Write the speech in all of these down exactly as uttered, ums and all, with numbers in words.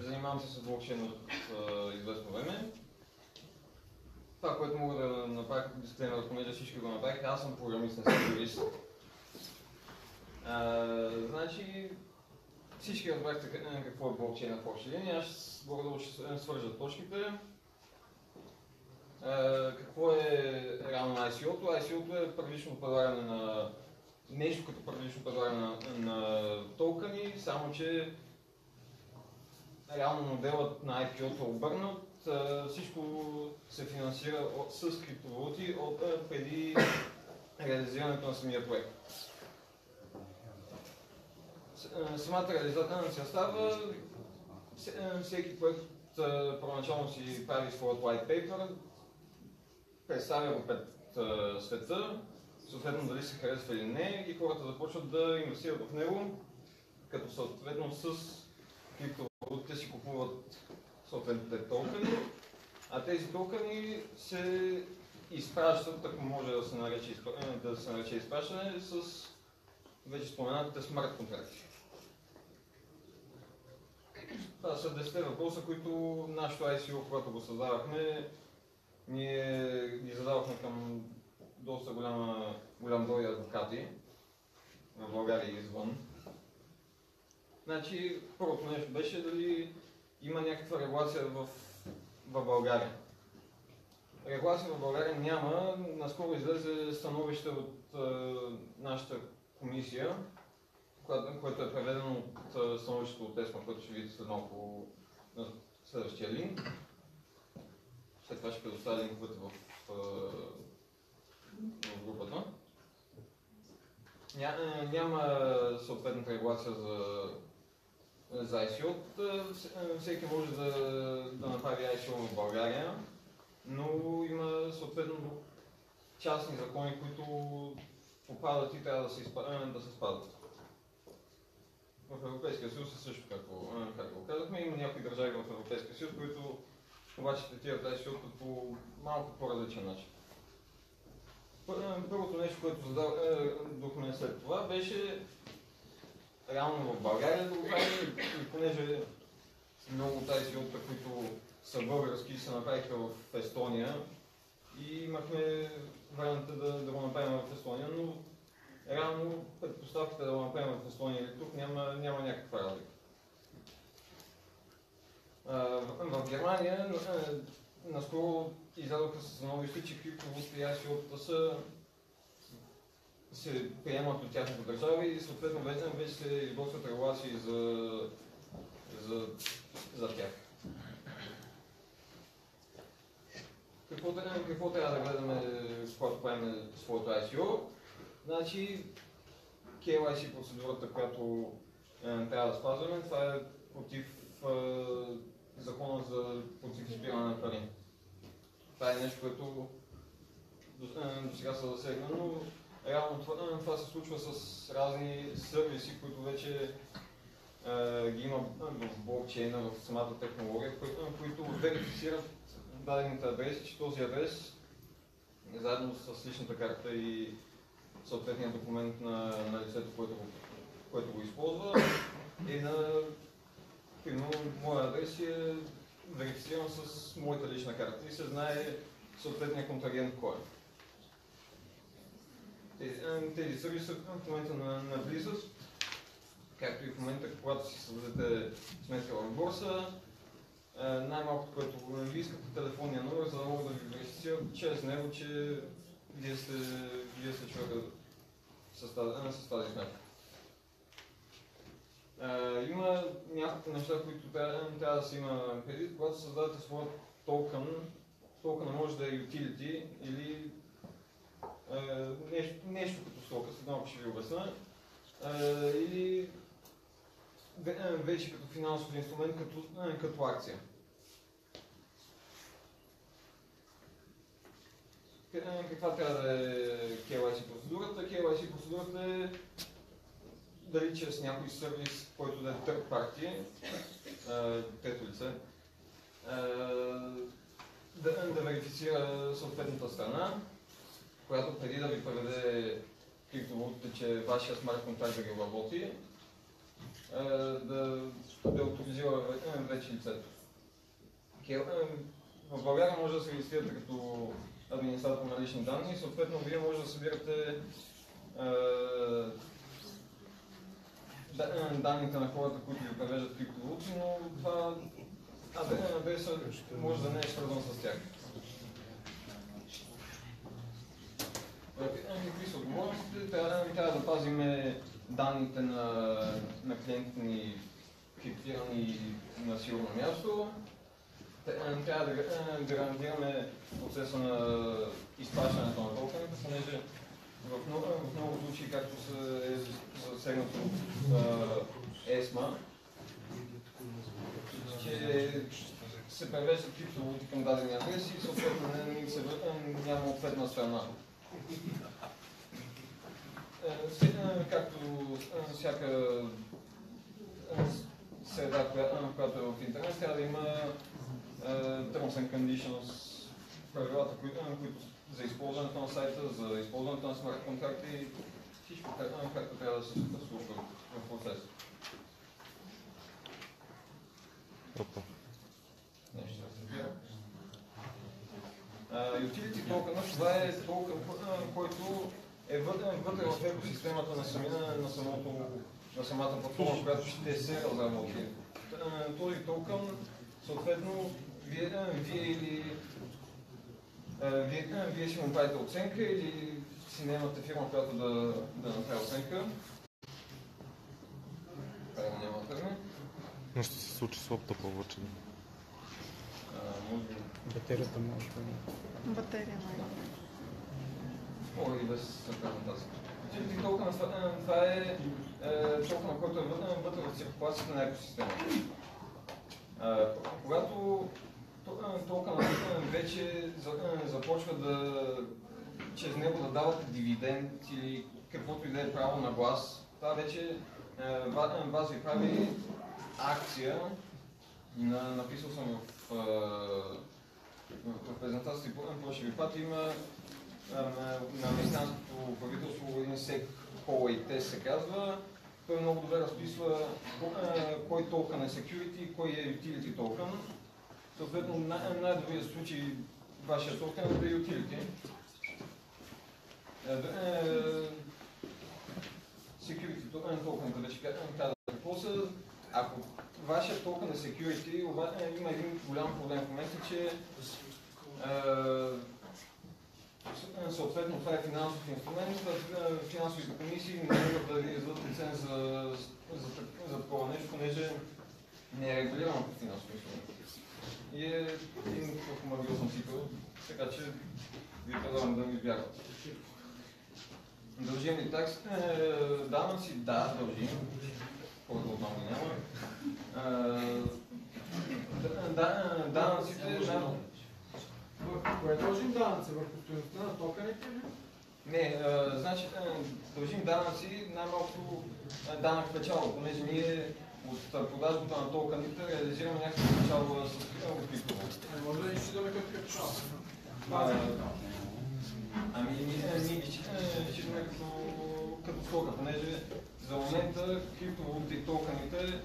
занимавам се с блокчейн от uh, известно време. Това, което мога да направя като дисклеймер, понеже всички го направиха, аз съм програмист, не съм юрист. Uh, значи, всички разбрахте какво е блокчейн в общи линии, аз горе-долу ще свържа точките. Uh, какво е реално ай си о-то? ай си о-то е първично предлагане на нещо като първично предлагане на, на токени, само че реално моделът на ай пи о-то е обърнат. Всичко се финансира от, с криптовалути от преди реализирането на самия проект. Самата реализация става, всеки проект първоначално си прави своят white paper, представя го пред света, съответно дали се харесва или не, и хората започват да инвестират в него, като съответно с криптовалутите си купуват съответните токени, а тези токени се изпращат, ако може да се нарече, да се нарече изпращане, с вече споменатите смарт контракти. Това са десет въпроса, които нашето ай си о, когато го създавахме, ние ги задавахме към доста голяма, голям брой адвокати в България и извън. Значи, първото нещо беше дали има някаква регулация в, в България. Регулация в България няма. Наскоро излезе становище от е, нашата комисия, което, което е преведено от становището от ЕСМА, което ще видите след малко на следващия линк. След това ще предоставя линковете в, в, в групата. Ня, няма съответната регулация за, за ай си о. Всеки може да, да направи ай си о в България, но има съответно частни закони, които попадат и трябва да се, да се спазват. В Европейския съюз е също, както, както казахме. Има някои държави в Европейския съюз, които обаче третират ай си о по малко по-различен начин. Първото нещо, което зададохме след това, беше реално в България да го правим, и понеже много от ай си о-та, които са български, се направиха в Естония и имахме варианта да, да го направим в Естония, но реално предпоставките да го направим в Естония или тук няма, няма някаква разлика. В Германия наскоро излязоха със становище, че криптовалутите и ай си о-та са се приемат от тяхната държава и съответно вече, вече се изготвят регулации за, за, за тях. Какво, какво трябва да гледаме, когато правим своето ай си о? Значи, кей уай си процедурата, която е, трябва да спазваме, това е против е, закона за против изпиране на пари. Това е нещо, което до, е, до сега се засегна, но реално това, това се случва с разни сервиси, които вече е, ги има в блокчейна, в самата технология, които, които верифицират дадените адреси, че този адрес заедно с личната карта и съответния документ на, на лицето, което го, което го използва, и на примерно моя адрес е верифициран с моята лична карта и се знае съответния контрагент кой е. Тези, тези сервиси в момента на, навлизат, както и в момента, когато си създадете сметка в борса, най-малкото, което ви искате телефонния номер, за да мога да ви верифицират чрез него, че вие сте, вие сте човека с тази, с тази сметка. Има няколко неща, които трябва, трябва да се има предвид. Когато създадете своят токен, токена може да е utility или е, нещо, нещо като стока, след малко ще ви обясня, е, или вече като финансов инструмент, като, е, като акция. Каква трябва да е кей уай си процедурата? кей уай си процедурата е дали чрез някой сервис, който да е third party, трето лице, да, да верифицира съответната страна, която преди да ви преведе криптовалутите, че вашия смарт контракт да ги обработи, да, да авторизира вече лицето. В България може да се регистрирате като администратор на лични данни и съответно вие може да събирате данните на хората, които ви превеждат криптовалути, но това адреса може да не е свързан с тях. Какви са отговорностите? Трябва да пазим данните на, на клиентите ни криптирани на сигурно място. Трябва да гарантираме процеса на изплащането на токените, понеже в много, в много случаи, както се е засегнато от ЕСМА, че се превеждат криптовалути към дадени адреси и съответно няма ответна страна. Както всяка среда, която е в интернет, трябва да има terms and conditions, правилата, които за използването на сайта, за използването на смарт контракти и всичко, както трябва да се случва в процеса. Нещо да се разбира. Utility token, това е токен, който е вътре в екосистемата на, на, самото, на самата платформа, която ще се разработи. Този токен, съответно, вие, вие или вие, вие си му правите оценка или си наемате фирма, която да, да направи оценка. Правилно няма време. Но ще се случи с опта повече. Батерията може да има. Батерия май. Мога и без съркана тази. Utility token, това е токен, който е вътре в циркулацията на екосистемата. Когато токенът вече започва да чрез него да давате дивиденд или каквото и да е право на глас, това вече вас ви прави акция. Написал съм в, в презентацията, какво ще ви пати, има на американското правителство един сек Hall се казва. Той много добре разписва кой токен е security и кой е utility токен. Съответно, най-добрият случай вашия токен е да е utility. Security токен, вече казах какво са. Ако вашия токен е security, обаче има един голям проблем в момента, че съответно това е финансов инструмент, финансовите комисии не могат да ви издадат лиценз за, за, за такова нещо, понеже не е регулирано като финансов инструмент. И е един по-магиозен цикъл, така че ви предлагам да ми избягвате. Дължим ли такси? Данъци? Да, дължим. Който отново няма. Данъците... Кое дължим данъци? Върху стоеността на токените ли? Не, значи дължим данъци най-малко данък печалба, понеже ние от продажбата на токените реализираме някаква печалба с криптовалути. Може да изчитаме като капитал. Ами ние ги считаме като стока, понеже за момента криптовалутите и токените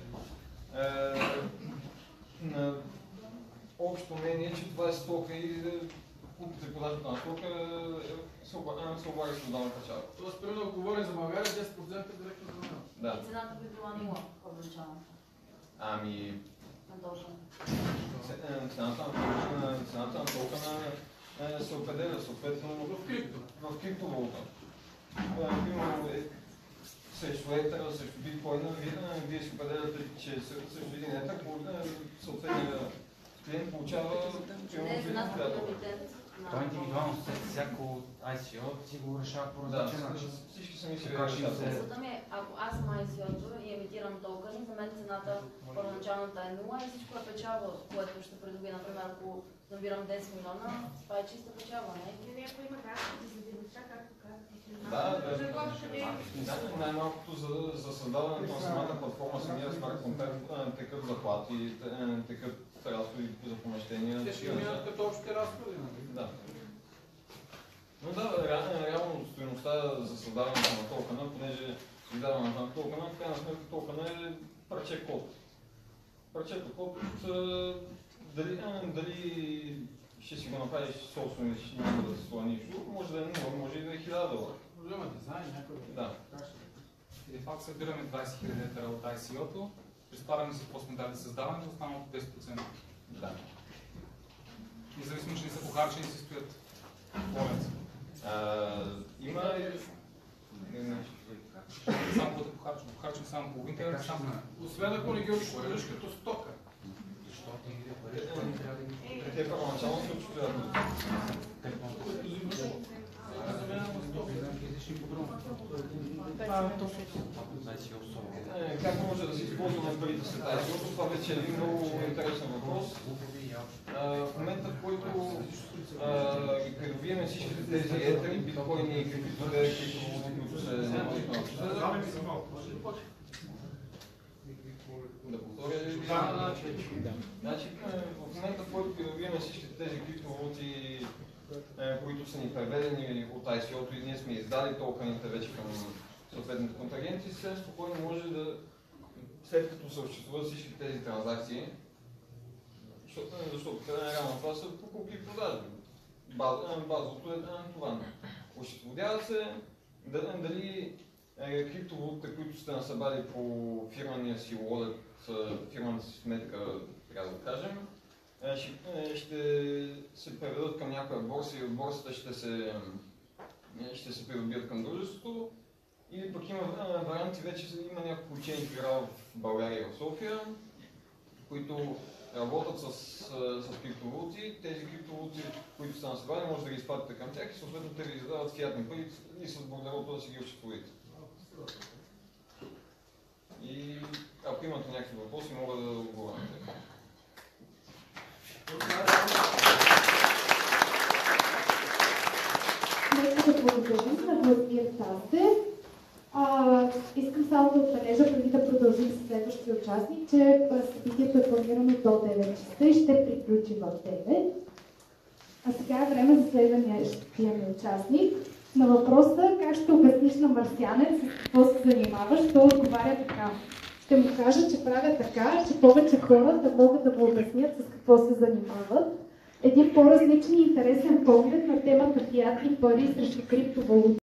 на общо мнение, че това е стока и купите и продажбата на стока се облага с додана печалба. Тоест, примерно, ако говорим за България, десет процента директно за мен. Да. И цената би била нула в началото. Ами... Надолжен. Цената на токена се определя съответно в крипто. В криптовалута. Примерно срещу етера, срещу биткоина, вие си определяте, че срещу един етер, съответния клиент получава Не, цената на дивиденд. Това е индивидуално, всяко ай си о си го решава по различен начин. Всички сами си решават. Мисълта ми е, ако аз съм ай си о-то и емитирам токени, за мен цената първоначалната е нула и всичко е печалба, което ще придобия. Например, ако набирам десет милиона, това е чиста печалба, не? Или ако има разходи за дейността, както казахте. Да, да. Най-малкото за, за създаването на самата платформа, самия смарт контракт, текат заплати, текат разходи за помещения. Те ще минат като общите разходи, нали? Да. Но да, реално, реално стоеността за създаването на токена, понеже издаването на токена, в крайна сметка токена е парче код. Парчето код, а, дали, а, дали ще си го направиш собствено и ще няма да се струва нищо, може да е нула, може и да е хиляда долара. Може да има дизайн, някой Да. И де факто събираме двайсет хиляди литра от ай си о-то, приспадаме си какво сме дали създаването, останалото десет процента. Да. Независимо, че не са похарчени, си стоят. Болят. Има... Не, не. Само да похарчим. Похарчим само половинка, Така, само само. освен ако не ги осигуриш като стока. Защо ти ги пари, защо не трябва да ги купят? Те първоначално се отчитат. Като взимаш, да заменя на стока. Излишни подробно. двайсет и осем. Е, Как може да се използваме парите след ай си о-то? Това вече е един много интересен въпрос. А, В момента, в който а, ги придобиеме всичките тези етери, биткоини и каквито да е, които се наложат на обсъда, да повторя ли? Значи, в момента, в който придобиеме всичките тези криптовалути, които са ни преведени от ай си о-то и ние сме издали токените вече към съответните контрагенти, съвсем спокойно може да, след като се осъществуват всички тези транзакции, защото, защото реално това са покупки и продажби. Баз, базовото е това. Осъществява се дали е, криптовалутите, които сте насъбрали по фирмания си wallet, фирманата си сметка, трябва да кажем, ще, ще се преведат към някоя борса и от борсата ще се, ще се придобият към дружеството. Или пък има варианти, вече има няколко учени фирала в България и в София, които работят с, с криптовалути. Тези криптовалути, които са насъбрани, може да ги изпратите към тях и съответно те ви издават фиатни пари и с благодарното да си ги осчетоводите. И ако имате някакви въпроси, мога да отговоря на тях. Нека да благодарим на Владимир Тасев. А, искам само да отбележа, преди да продължим с следващия участник, че събитието е планирано до девет часа и ще приключи в девет. А сега е време за следвания участник. На въпроса как ще обясниш на марсианец с какво се занимаваш, той отговаря така. Ще му кажа, че правя така, че повече хора да могат да го обяснят с какво се занимават. Един по-различен и интересен поглед на темата фиатни пари срещу криптовалути.